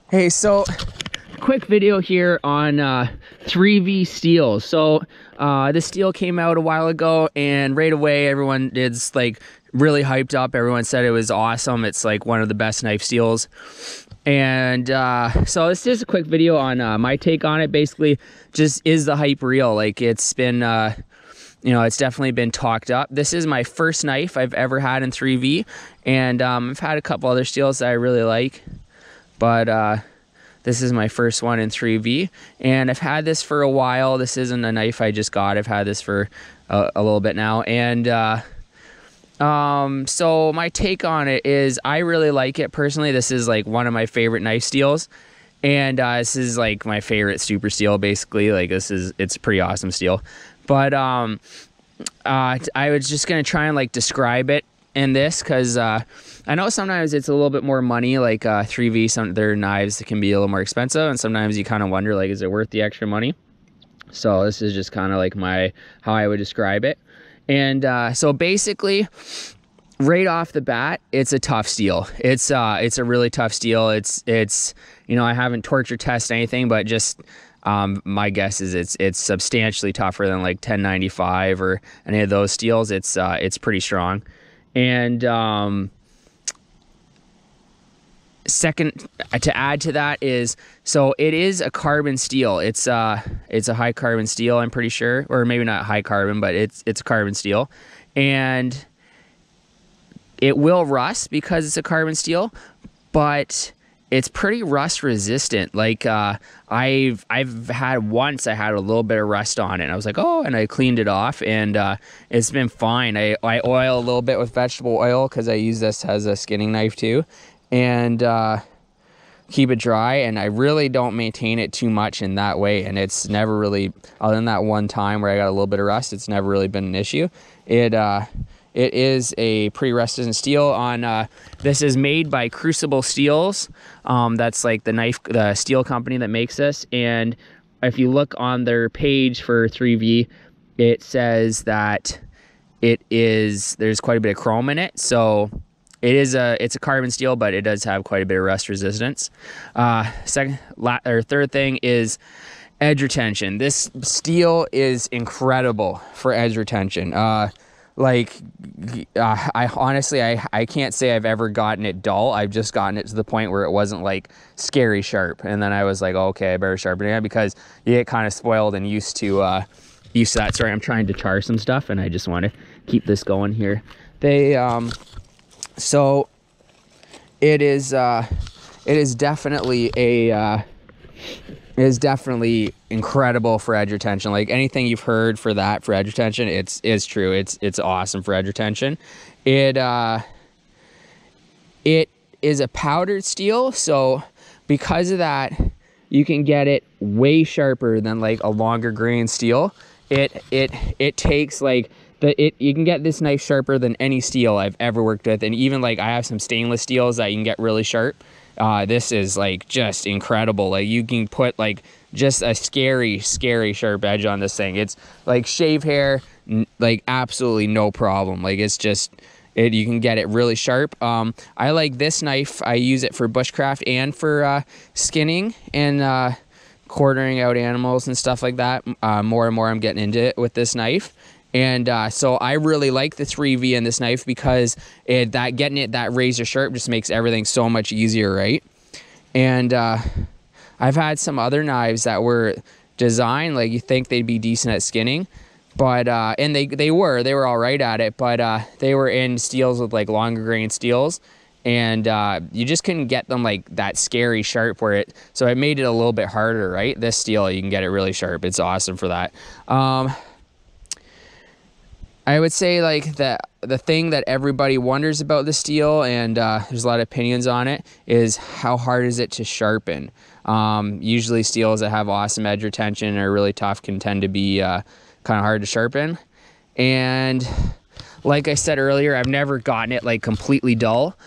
Hey, so quick video here on 3V steels. So this steel came out a while ago, and right away everyone is like really hyped up. Everyone said it was awesome. It's like one of the best knife steels. And so this is a quick video on my take on it. Basically, just is the hype real? Like, it's been you know, it's definitely been talked up. This is my first knife I've ever had in 3V, and I've had a couple other steels that I really like, but this is my first one in 3V, and I've had this for a while. This isn't a knife I just got. I've had this for a little bit now, and so my take on it is I really like it personally. This is like one of my favorite knife steels, and this is like my favorite super steel, basically. Like, it's a pretty awesome steel. But I was just gonna try and like describe it in this, because I know sometimes it's a little bit more money, like 3V, some their knives can be a little more expensive, and sometimes you kind of wonder, like, is it worth the extra money? So this is just kind of like how I would describe it. And so basically, right off the bat, it's a tough steel. It's a really tough steel. It's you know, I haven't torture tested anything, but just my guess is it's substantially tougher than like 1095 or any of those steels. It's pretty strong. And second, to add to that is, so it is a carbon steel. It's a high carbon steel, I'm pretty sure, or maybe not high carbon, but it's a carbon steel, and it will rust because it's a carbon steel, but it's pretty rust resistant. Like I've had once, I had a little bit of rust on it, and I was like, oh, and I cleaned it off, and it's been fine. I oil a little bit with vegetable oil because I use this as a skinning knife too, and keep it dry, and I really don't maintain it too much in that way, and it's never really, other than that one time where I got a little bit of rust, it's never really been an issue. It is a pretty resistant steel. This is made by Crucible Steels. That's like the steel company that makes this. And if you look on their page for 3V, it says that there's quite a bit of chrome in it. So it's a carbon steel, but it does have quite a bit of rust resistance. Third thing is edge retention. This steel is incredible for edge retention. Like, I honestly, I can't say I've ever gotten it dull. I've just gotten it to the point where it wasn't like scary sharp, and then I was like, oh, okay, I better sharpen it again, because you get kind of spoiled and used to that. Sorry, I'm trying to char some stuff, and I just want to keep this going here. So it is definitely incredible for edge retention. Like, anything you've heard for edge retention, it's true. It's awesome for edge retention. It is a powdered steel, so because of that, you can get it way sharper than like a longer grain steel. It takes like you can get this knife sharper than any steel I've ever worked with, and even like I have some stainless steels that you can get really sharp. This is like just incredible. Like, you can put like just a scary sharp edge on this thing. It's like shave hair, like absolutely no problem. Like, it's just you can get it really sharp. I like this knife. I use it for bushcraft and for skinning and quartering out animals and stuff like that. More and more I'm getting into it with this knife. And so I really like the 3V in this knife, because getting it that razor sharp just makes everything so much easier, right? And I've had some other knives that were designed like you think they'd be decent at skinning, but and they were all right at it, but they were in steels with like longer grain steels, and you just couldn't get them like that scary sharp so it made it a little bit harder, right? This steel, you can get it really sharp. It's awesome for that. I would say like the thing that everybody wonders about the steel, and there's a lot of opinions on it, is how hard is it to sharpen. Usually steels that have awesome edge retention and are really tough can tend to be kind of hard to sharpen. And like I said earlier, I've never gotten it like completely dull,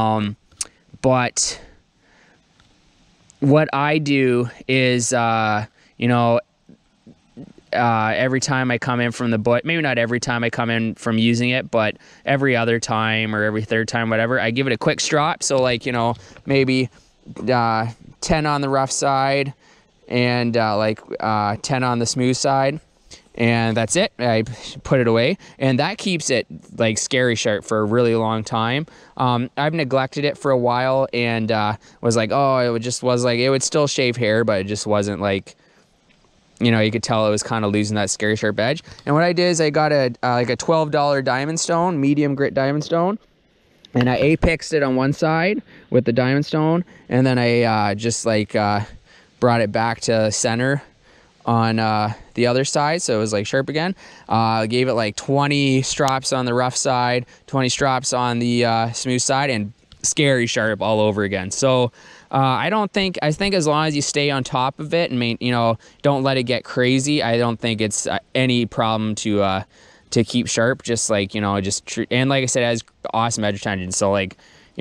but what I do is you know, every time I come in from the bush, maybe not every time I come in from using it, but every other time or every third time, whatever, I give it a quick strop. So like, you know, maybe 10 on the rough side and 10 on the smooth side. And that's it. I put it away, and that keeps it like scary sharp for a really long time. I've neglected it for a while and was like, oh, it would still shave hair, but it just wasn't like, you know, you could tell it was kind of losing that scary sharp edge. And what I did is I got a $12 diamond stone, medium grit diamond stone, and I apexed it on one side with the diamond stone, and then I brought it back to center on the other side, so it was like sharp again. Gave it like 20 strops on the rough side, 20 strops on the smooth side, and scary sharp all over again. So I think as long as you stay on top of it and don't let it get crazy, I don't think it's any problem to keep sharp. Just like, and like I said, it has awesome edge retention. So like,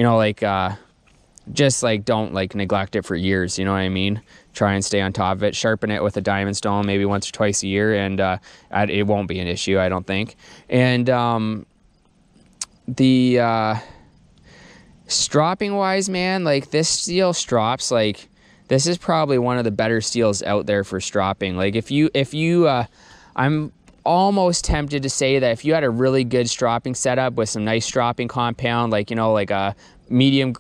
just like don't like neglect it for years, you know what I mean? Try and stay on top of it. Sharpen it with a diamond stone maybe once or twice a year, and it won't be an issue, I don't think. And the stropping wise, man, like this steel strops, like this is probably one of the better steels out there for stropping. Like if you I'm almost tempted to say that if you had a really good stropping setup with some nice stropping compound, like like a medium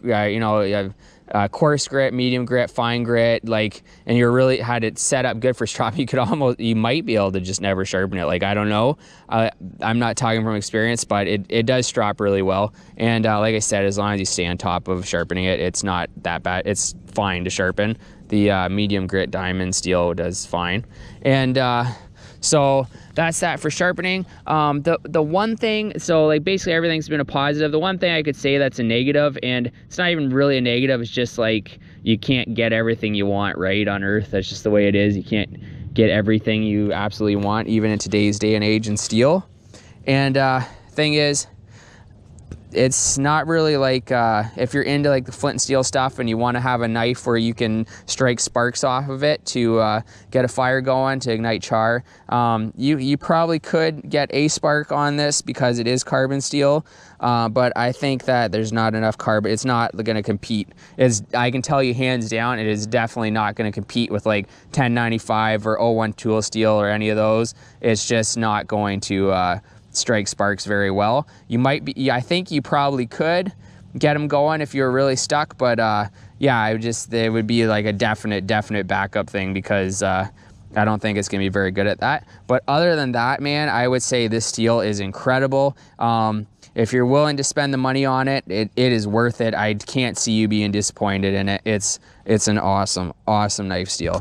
coarse grit, medium grit, fine grit, like, and you really had it set up good for stropping, you might be able to just never sharpen it. Like, I don't know, I'm not talking from experience, but it does strop really well. And like I said, as long as you stay on top of sharpening it, it's not that bad. It's fine to sharpen. The medium grit diamond steel does fine. And so that's that for sharpening. The one thing, so like basically everything's been a positive. The one thing I could say that's a negative, and it's not even really a negative, it's just like you can't get everything you want, right, on Earth. That's just the way it is. You can't get everything you absolutely want, even in today's day and age in steel. And thing is, it's not really like if you're into like the flint and steel stuff and you want to have a knife where you can strike sparks off of it to get a fire going to ignite char, you probably could get a spark on this because it is carbon steel, but I think that there's not enough carbon. It's not going to compete. I can tell you hands down, it is definitely not going to compete with like 1095 or 01 tool steel or any of those. It's just not going to strike sparks very well. You might be, I think you probably could get them going if you're really stuck, but yeah, it would be like a definite backup thing, because I don't think it's gonna be very good at that. But other than that, man, I would say this steel is incredible. If you're willing to spend the money on it, it is worth it. I can't see you being disappointed in it. It's an awesome knife steel.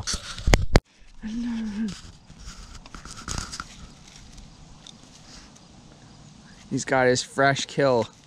He's got his fresh kill.